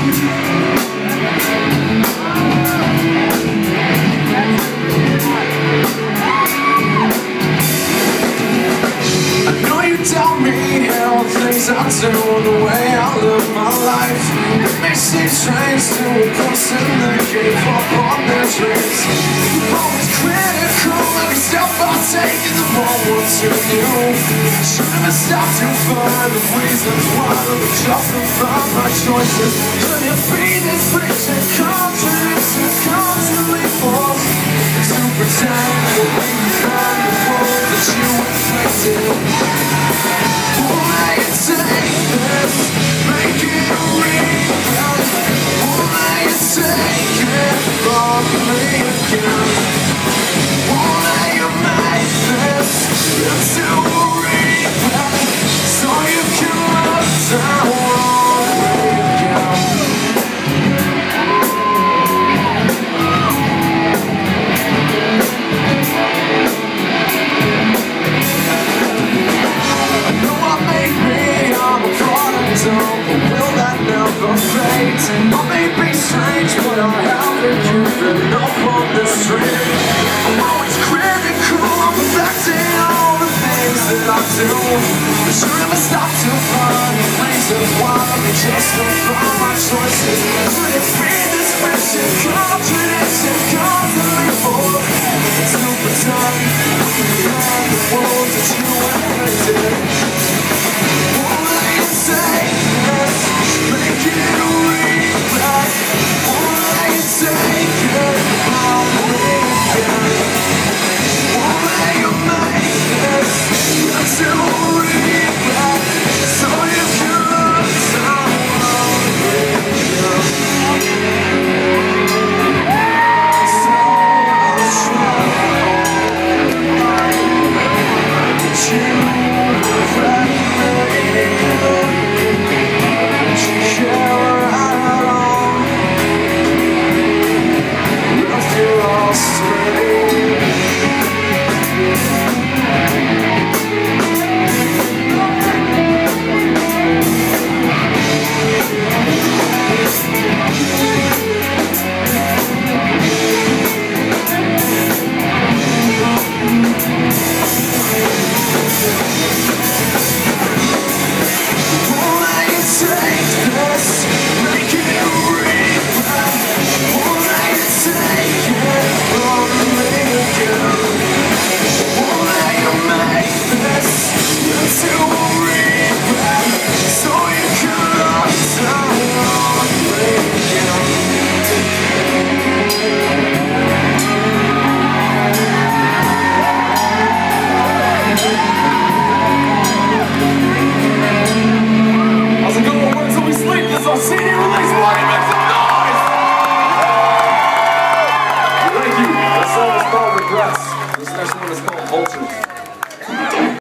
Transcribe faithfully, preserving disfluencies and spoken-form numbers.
I do, the way I live my life, it may seem strange to a person that gave up on their dreams. You're always critical, every step I take is the wrong one to you. Should have stopped to find the reasons why I justify my choices. Could it be this fiction, contradiction, constantly false to pretend that we can find the world that you inflicted? Why you take this, make it real? Why you take it from me again? Why you make this into a replay so you can look down on me again? But will that never fade? I may be strange, but I haven't given up on this dream. I'm always critical, I'm perfecting all the things that I do. But you never stop to find the reasons why I justify my choices. Could it be this fiction, contradiction, constantly full to pretend behind the world that you inflicted? Why you say this, make it real? Why you take it from me again? Why you make this into a replay so you can look down on me again? So much trouble, but you This next one is called Vultures.